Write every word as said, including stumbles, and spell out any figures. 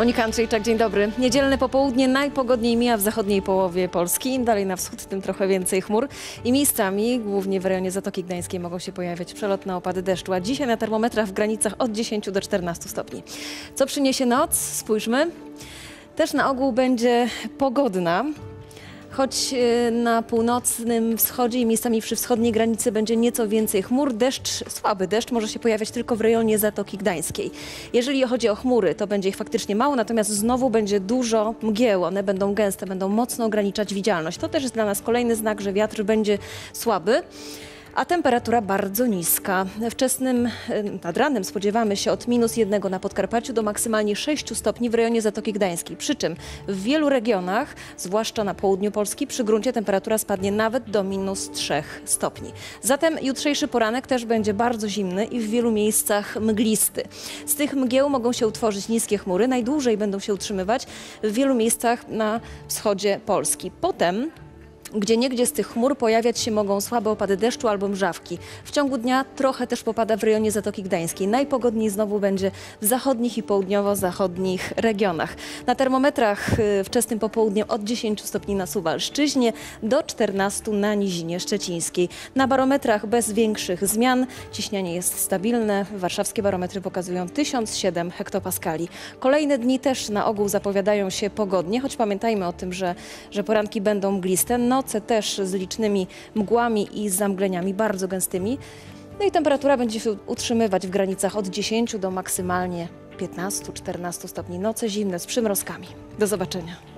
Monika Andrzejczak, dzień dobry. Niedzielne popołudnie najpogodniej mija w zachodniej połowie Polski. Im dalej na wschód, tym trochę więcej chmur. I miejscami, głównie w rejonie Zatoki Gdańskiej, mogą się pojawiać przelotne opady deszczu. A dzisiaj na termometrach w granicach od dziesięciu do czternastu stopni. Co przyniesie noc? Spójrzmy. Też na ogół będzie pogodna. Choć na północnym wschodzie i miejscami przy wschodniej granicy będzie nieco więcej chmur, deszcz, słaby deszcz może się pojawiać tylko w rejonie Zatoki Gdańskiej. Jeżeli chodzi o chmury, to będzie ich faktycznie mało, natomiast znowu będzie dużo mgieł. One będą gęste, będą mocno ograniczać widzialność. To też jest dla nas kolejny znak, że wiatr będzie słaby. A temperatura bardzo niska. Wczesnym nad ranem spodziewamy się od minus jednego na Podkarpaciu do maksymalnie sześciu stopni w rejonie Zatoki Gdańskiej. Przy czym w wielu regionach, zwłaszcza na południu Polski, przy gruncie temperatura spadnie nawet do minus trzech stopni. Zatem jutrzejszy poranek też będzie bardzo zimny i w wielu miejscach mglisty. Z tych mgieł mogą się utworzyć niskie chmury. Najdłużej będą się utrzymywać w wielu miejscach na wschodzie Polski. Potem gdzieniegdzie z tych chmur pojawiać się mogą słabe opady deszczu albo mrzawki. W ciągu dnia trochę też popada w rejonie Zatoki Gdańskiej. Najpogodniej znowu będzie w zachodnich i południowo-zachodnich regionach. Na termometrach wczesnym popołudniem od dziesięciu stopni na Suwalszczyźnie do czternastu na Nizinie Szczecińskiej. Na barometrach bez większych zmian. Ciśnienie jest stabilne. Warszawskie barometry pokazują tysiąc siedem hektopaskali. Kolejne dni też na ogół zapowiadają się pogodnie, choć pamiętajmy o tym, że, że poranki będą mgliste. Noce też z licznymi mgłami i zamgleniami bardzo gęstymi. No i temperatura będzie się utrzymywać w granicach od dziesięciu do maksymalnie piętnastu czternastu stopni. Noce zimne z przymrozkami. Do zobaczenia.